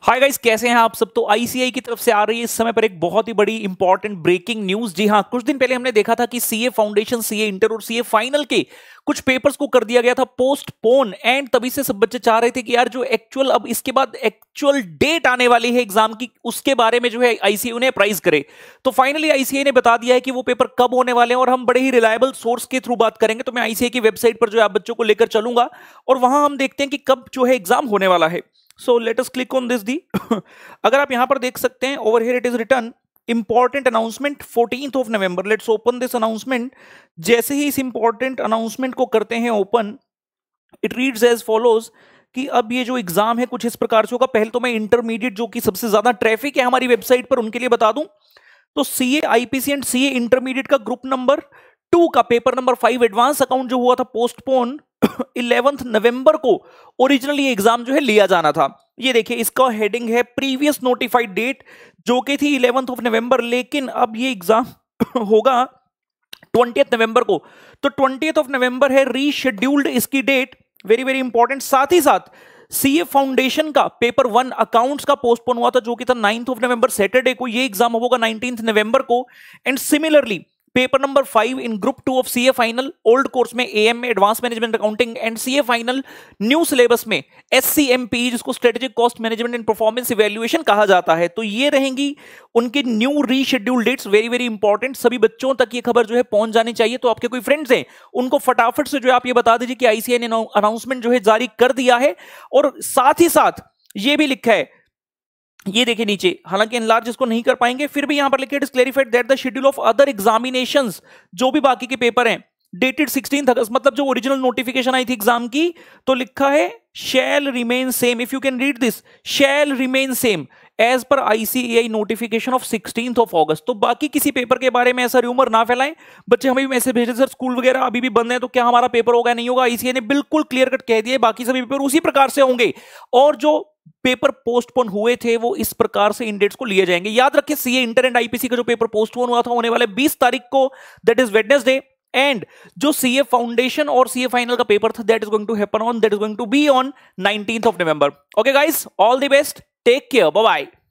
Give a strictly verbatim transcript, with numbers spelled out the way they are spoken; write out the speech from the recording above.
Hi guys, कैसे हैं आप सब। तो आईसीएआई की तरफ से आ रही है इस समय पर एक बहुत ही बड़ी इंपॉर्टेंट ब्रेकिंग न्यूज। जी हां, कुछ दिन पहले हमने देखा था कि सीए फाउंडेशन, सीए इंटर और सीए फाइनल के कुछ पेपर्स को कर दिया गया था पोस्टपोन। एंड तभी से सब बच्चे चाह रहे थे कि यार जो एक्चुअल अब इसके बाद एक्चुअल डेट आने वाली है एग्जाम की, उसके बारे में जो है आईसीएआई ने अप्राइज करे। तो फाइनली आईसीएआई ने बता दिया है कि वो पेपर कब होने वाले हैं और हम बड़े ही रिलायबल सोर्स के थ्रू बात करेंगे। तो मैं आईसीएआई की वेबसाइट पर जो है आप बच्चों को लेकर चलूंगा और वहां हम देखते हैं कि कब जो है एग्जाम होने वाला है। So let us click on this the. अगर आप यहां पर देख सकते हैं, over here it is written important announcement fourteenth of November. Let's open this announcement. जैसे ही इस इंपॉर्टेंट अनाउंसमेंट को करते हैं open, it reads as follows कि अब ये जो एग्जाम है कुछ इस प्रकार से होगा। पहले तो मैं इंटरमीडिएट, जो कि सबसे ज्यादा ट्रैफिक है हमारी वेबसाइट पर, उनके लिए बता दूं तो CA IPC and CA intermediate का ग्रुप नंबर टू का paper number five advance account जो हुआ था पोस्टपोन इलेवेंथ नवंबर को ओरिजिनली एग्जाम जो है लिया जाना था। ये देखिए, इसका हेडिंग है प्रीवियस नोटिफाइड डेट, जो कि थी इलेवेंथ ऑफ नवंबर, लेकिन अब ये एग्जाम होगा ट्वेंटियथ नवंबर को। तो ट्वेंटियथ ऑफ नवंबर है रीशेड्यूल्ड इसकी डेट, वेरी वेरी इंपॉर्टेंट। साथ ही साथ सीए फाउंडेशन का पेपर वन अकाउंट्स का पोस्टपोन हुआ था, जो कि था नाइन्थ ऑफ नवंबर सैटरडे को। ये एग्जाम होगा नाइनटीन्थ नवंबर को। And similarly paper number five in group two of CA final old course में एएम में advance management accounting, and CA final new syllabus में एससीएमपी, जिसको strategic cost management and performance evaluation कहा जाता है। तो ये रहेंगी उनकी new reschedule dates, very very important. सभी बच्चों तक ये खबर जो है पहुंच जानी चाहिए। तो आपके कोई फ्रेंड्स हैं उनको फटाफट से जो है आप ये बता दीजिए कि आईसीएआई ने अनाउंसमेंट जो है जारी कर दिया है। और साथ ही साथ ये भी लिखा है, ये देखिए नीचे, हालांकि एनलार्ज इसको नहीं कर पाएंगे, फिर भी यहां पर लिखा है it is clarified that the schedule of other examinations, जो भी बाकी के पेपर हैं, डेटेड सिक्सटीन्थ अगस्त, मतलब जो ओरिजिनल नोटिफिकेशन आई थी एग्जाम की, तो लिखा है shall remain same. If you can read this, shall remain same as per ICAI notification of sixteenth of August. तो बाकी किसी पेपर के बारे में ऐसा रूमर ना फैलाएं। बच्चे हमें भी मैसेज भेजे, सर स्कूल वगैरह अभी भी बंद है तो क्या हमारा पेपर होगा नहीं होगा। आईसीएआई ने बिल्कुल क्लियर कट कह दिया, बाकी सभी पेपर उसी प्रकार से होंगे और जो पेपर पोस्टपोन हुए थे वो इस प्रकार से इन डेट्स को लिए जाएंगे। याद रखिए, सीए इंटर एंड आईपीसी का जो पेपर पोस्टपोन हुआ था होने वाले बीस तारीख को, दैट इज वेडनेसडे। एंड जो सीए फाउंडेशन और सीए फाइनल का पेपर था, that is going to happen on that is going to be on nineteenth of November. Okay guys, all the best, take care, bye bye.